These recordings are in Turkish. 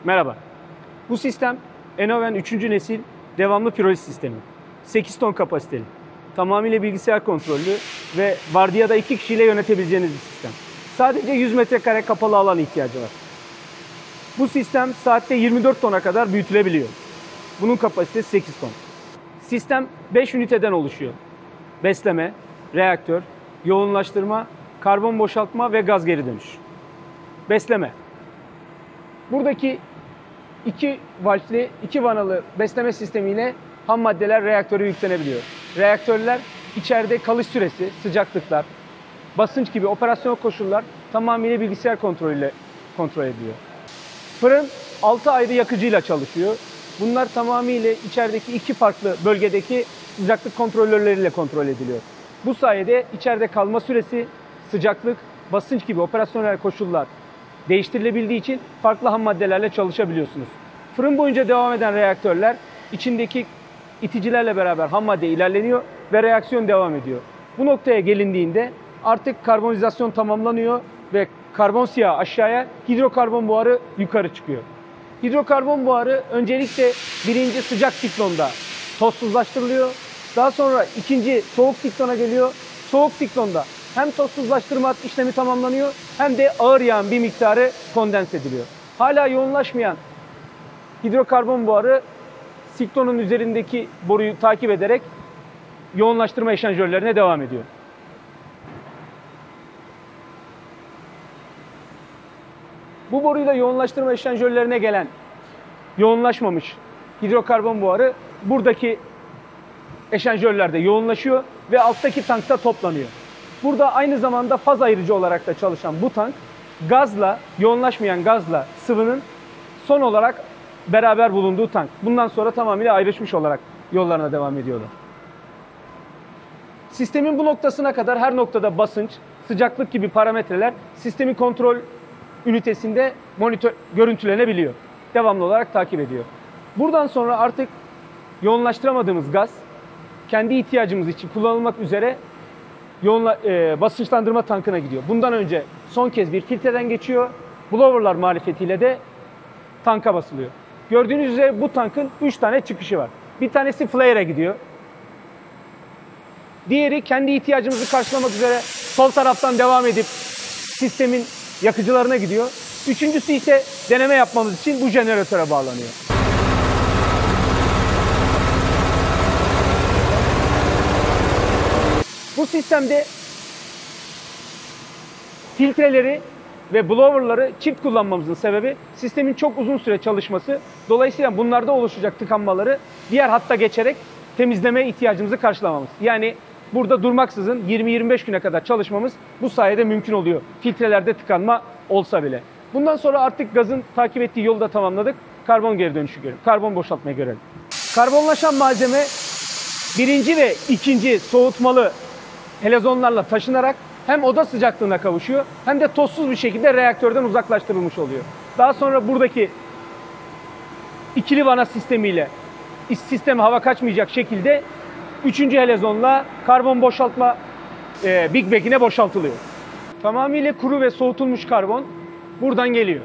Merhaba. Bu sistem Enoven 3. nesil devamlı piroliz sistemi. 8 ton kapasiteli. Tamamıyla bilgisayar kontrollü ve vardiyada 2 kişiyle yönetebileceğiniz bir sistem. Sadece 100 metrekare kapalı alan ihtiyacı var. Bu sistem saatte 24 tona kadar büyütülebiliyor. Bunun kapasitesi 8 ton. Sistem 5 üniteden oluşuyor. Besleme, reaktör, yoğunlaştırma, karbon boşaltma ve gaz geri dönüş. Besleme. Buradaki 2 valfli, 2 vanalı besleme sistemiyle ham maddeler reaktöre yüklenebiliyor. Reaktörler içeride kalış süresi, sıcaklıklar, basınç gibi operasyonel koşullar tamamıyla bilgisayar kontrolüyle kontrol ediliyor. Fırın 6 ayrı yakıcıyla çalışıyor. Bunlar tamamıyla içerideki 2 farklı bölgedeki sıcaklık kontrolörleriyle kontrol ediliyor. Bu sayede içeride kalma süresi, sıcaklık, basınç gibi operasyonel koşullar değiştirilebildiği için farklı ham maddelerle çalışabiliyorsunuz. Fırın boyunca devam eden reaktörler içindeki iticilerle beraber ham madde ilerleniyor ve reaksiyon devam ediyor. Bu noktaya gelindiğinde artık karbonizasyon tamamlanıyor ve karbon siyahı aşağıya, hidrokarbon buharı yukarı çıkıyor. Hidrokarbon buharı öncelikle birinci sıcak siklonda tozsuzlaştırılıyor. Daha sonra ikinci soğuk siklona geliyor. Soğuk siklonda hem tozsuzlaştırma işlemi tamamlanıyor hem de ağır yağın bir miktarı kondens ediliyor. Hala yoğunlaşmayan hidrokarbon buharı siklonun üzerindeki boruyu takip ederek yoğunlaştırma eşanjörlerine devam ediyor. Bu boruyla yoğunlaştırma eşanjörlerine gelen yoğunlaşmamış hidrokarbon buharı buradaki eşanjörlerde yoğunlaşıyor ve alttaki tankta toplanıyor. Burada aynı zamanda faz ayırıcı olarak da çalışan bu tank gazla, yoğunlaşmayan gazla sıvının son olarak beraber bulunduğu tank. Bundan sonra tamamıyla ayrışmış olarak yollarına devam ediyorlar. Sistemin bu noktasına kadar her noktada basınç, sıcaklık gibi parametreler sistemin kontrol ünitesinde görüntülenebiliyor. Devamlı olarak takip ediyor. Buradan sonra artık yoğunlaştıramadığımız gaz kendi ihtiyacımız için kullanılmak üzere basınçlandırma tankına gidiyor. Bundan önce son kez bir filtreden geçiyor. Blowerlar marifetiyle de tanka basılıyor. Gördüğünüz üzere bu tankın 3 tane çıkışı var. Bir tanesi flare'e gidiyor. Diğeri kendi ihtiyacımızı karşılamak üzere sol taraftan devam edip sistemin yakıcılarına gidiyor. Üçüncüsü ise deneme yapmamız için bu jeneratöre bağlanıyor. Bu sistemde filtreleri ve blowerları çift kullanmamızın sebebi sistemin çok uzun süre çalışması. Dolayısıyla bunlarda oluşacak tıkanmaları diğer hatta geçerek temizleme ihtiyacımızı karşılamamız. Yani burada durmaksızın 20-25 güne kadar çalışmamız bu sayede mümkün oluyor. Filtrelerde tıkanma olsa bile. Bundan sonra artık gazın takip ettiği yolu da tamamladık. Karbon geri dönüşü görelim. Karbon boşaltmayı görelim. Karbonlaşan malzeme birinci ve ikinci soğutmalı helezonlarla taşınarak hem oda sıcaklığına kavuşuyor hem de tozsuz bir şekilde reaktörden uzaklaştırılmış oluyor. Daha sonra buradaki ikili vana sistemiyle sisteme hava kaçmayacak şekilde 3. helezonla karbon boşaltma Big Bag'ine boşaltılıyor. Tamamıyla kuru ve soğutulmuş karbon buradan geliyor.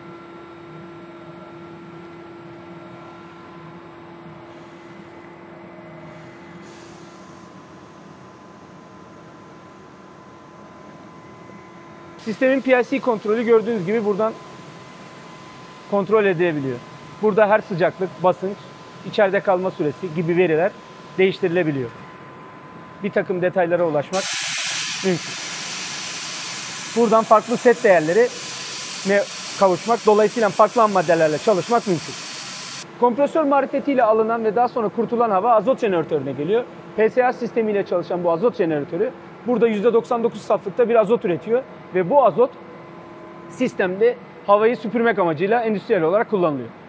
Sistemin PLC kontrolü gördüğünüz gibi buradan kontrol edilebiliyor. Burada her sıcaklık, basınç, içeride kalma süresi gibi veriler değiştirilebiliyor. Bir takım detaylara ulaşmak mümkün. Buradan farklı set değerlerine kavuşmak, dolayısıyla farklı ham maddelerle çalışmak mümkün. Kompresör marifetiyle alınan ve daha sonra kurtulan hava azot jeneratörüne geliyor. PSA sistemiyle çalışan bu azot jeneratörü burada %99 saflıkta bir azot üretiyor ve bu azot sistemde havayı süpürmek amacıyla endüstriyel olarak kullanılıyor.